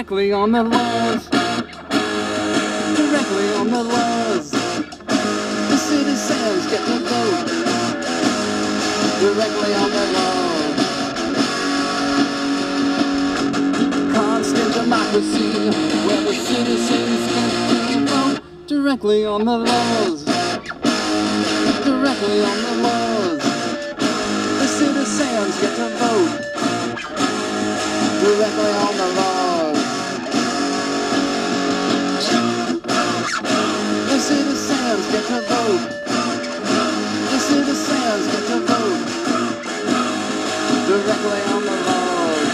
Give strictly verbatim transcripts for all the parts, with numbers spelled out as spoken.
directly on the laws, directly on the laws. The citizens get to vote directly on the laws. Constant democracy, where the citizens get to vote directly on the laws, directly on the laws. The citizens get to vote directly on the laws. The citizens get to vote. The citizens get to vote directly on the laws.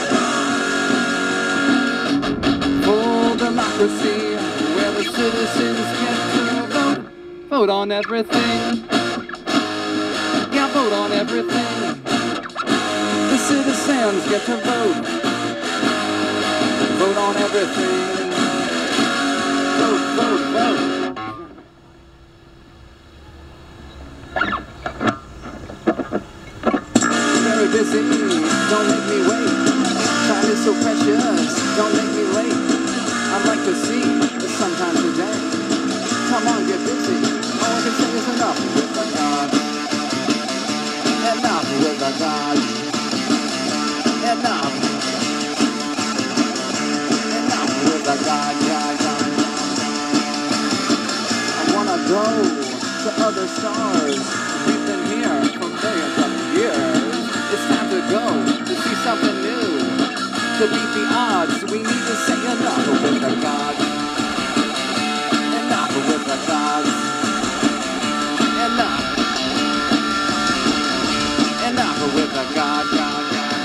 Full democracy, where the citizens get to vote. Vote on everything. Yeah, vote on everything. The citizens get to vote. Vote on everything. Vote, vote, vote. Very busy, don't make me wait. Time is so precious, don't make me late. I'd like to see the sometime today. Come on, get busy. All I can say is enough with the gods. Enough with the gods. Enough. Enough with the God, God, God. I wanna go to other stars. We've been here for millions of years. It's time to go to see something new. To beat the odds, we need to say enough with the gods. Enough with the gods. Enough. Enough with the God, God, God.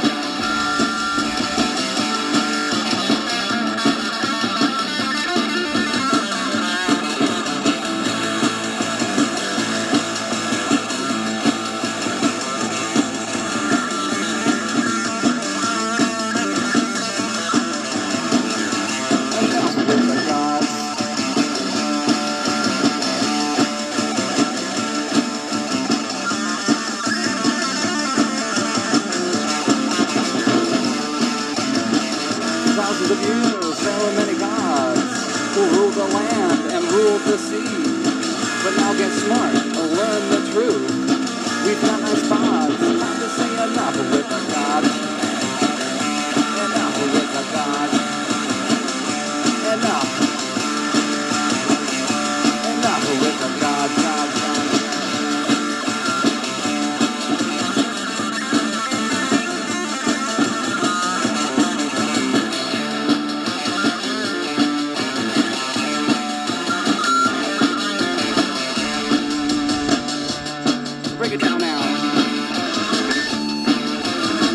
Thousands of years, there were many gods who ruled the land and ruled the sea. But now get smart or learn the truth. We've got nice spots, time to say enough with the gods. Enough with the gods. Enough. Enough with the gods, gods, gods. Break it down now.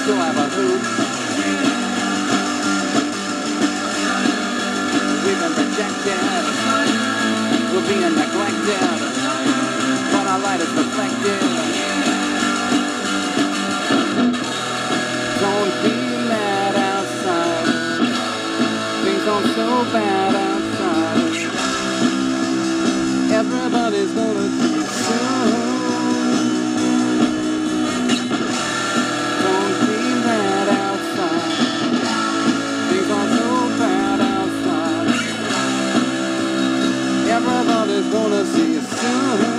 still have a hoop. We've been rejected, we're being neglected, but our light is reflected. Don't be mad outside, things aren't so bad outside. Everybody's gonna see you soon. Don't be mad outside, things aren't so bad outside. Everybody's gonna see you soon.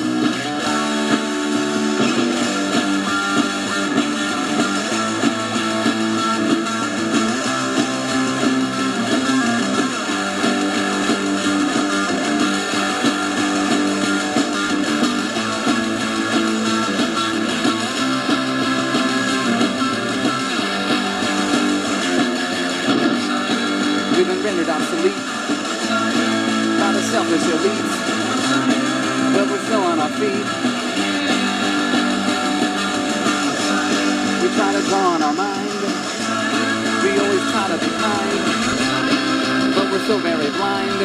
We've been rendered obsolete by the selfish elites, but we're still on our feet. We try to draw on our mind, we always try to be kind, but we're so very blind.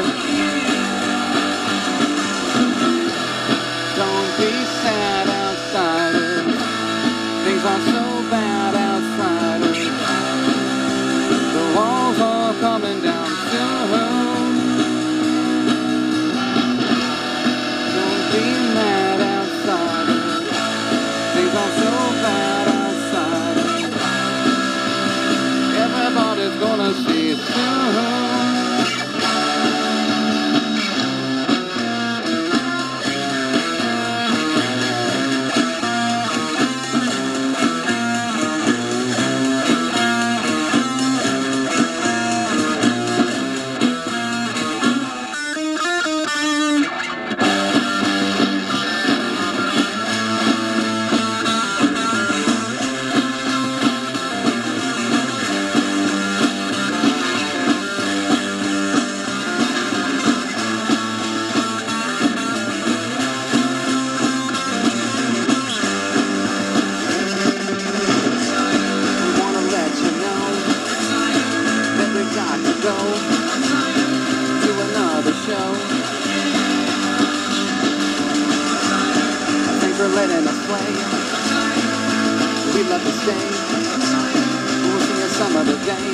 Don't be sad, outsiders, things aren't so bad, outsiders. The walls are coming down soon. Don't be mad outside, things aren't so bad outside. Everybody's gonna see it soon. Go to another show. Thanks for letting us play. We'd love to stay. We'll see you some other day.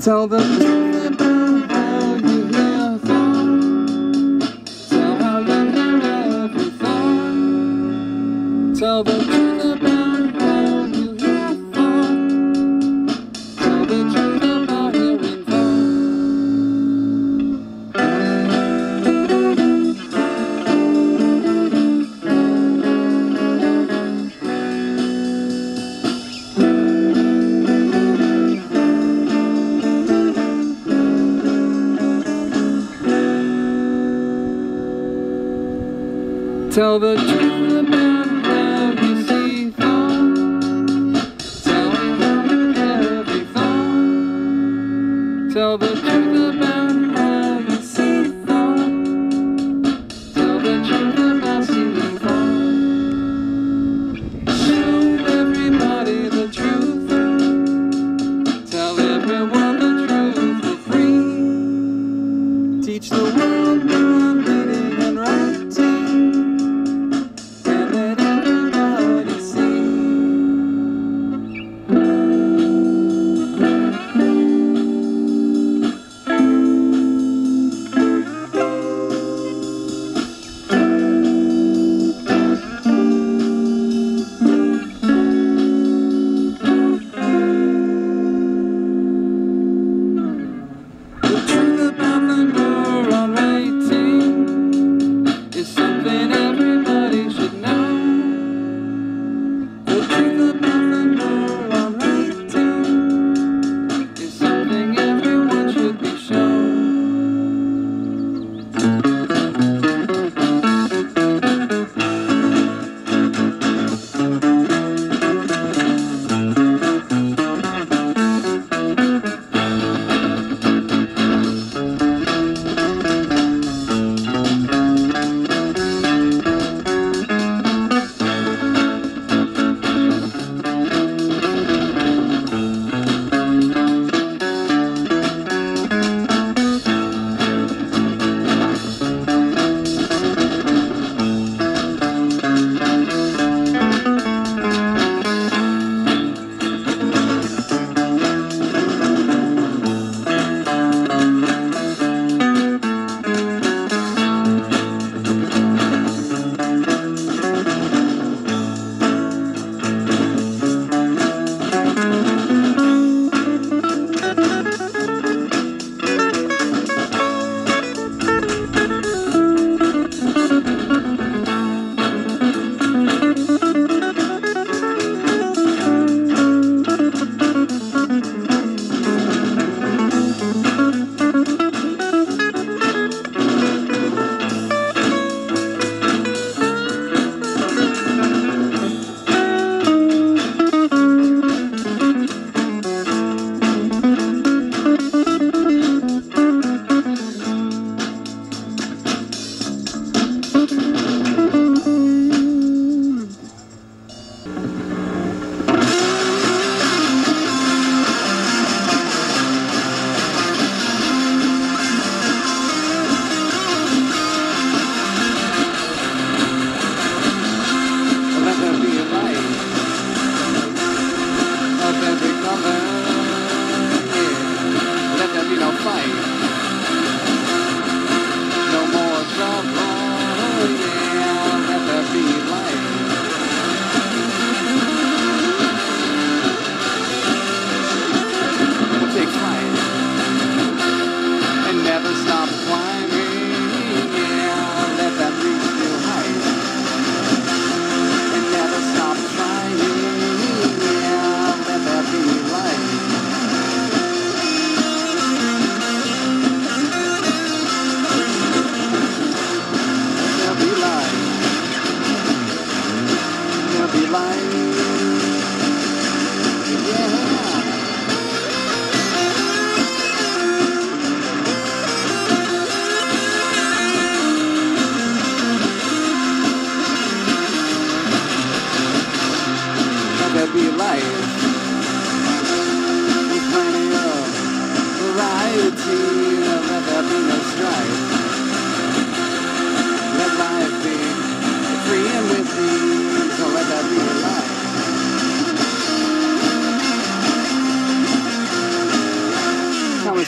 Tell the truth about how you hear thought. Tell how you hear every thought. Tell the truth about how you hear thought. Tell the truth about hearing thought. Tell the truth about how you see thought. Tell how you hear every thought. Tell the truth about how you see thought. Tell the truth about seeing thought. Show everybody the truth. Tell everyone the truth for free. Teach the world beyond reading and writing.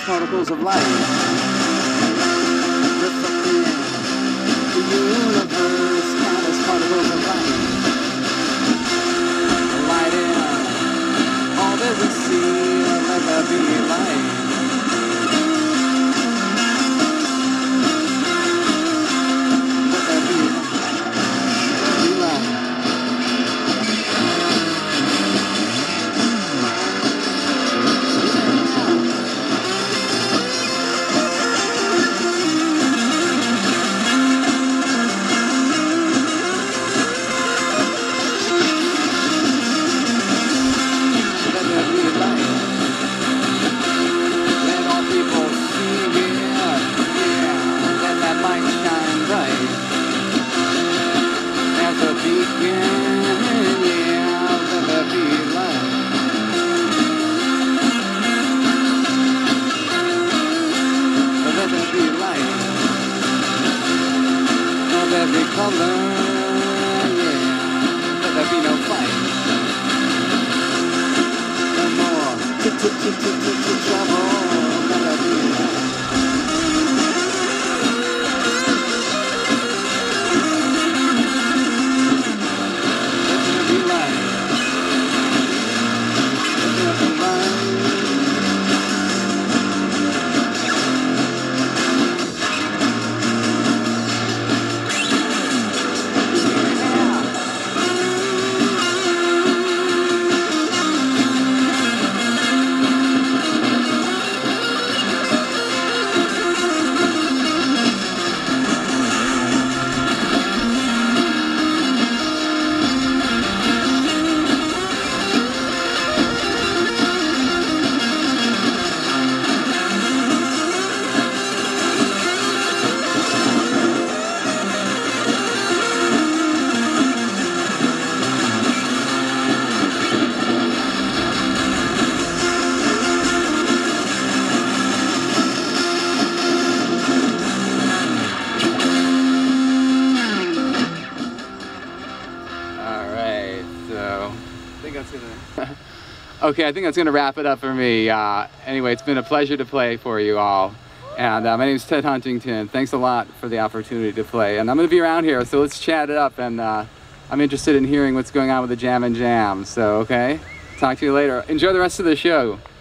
particles of light, reflecting the universe, countless particles of light, lighting all that we see, let there be light. Okay, I think that's going to wrap it up for me. Uh, anyway, it's been a pleasure to play for you all. And uh, my name is Ted Huntington. Thanks a lot for the opportunity to play. And I'm going to be around here, so let's chat it up. And uh, I'm interested in hearing what's going on with the Jam and Jam. So, okay, talk to you later. Enjoy the rest of the show.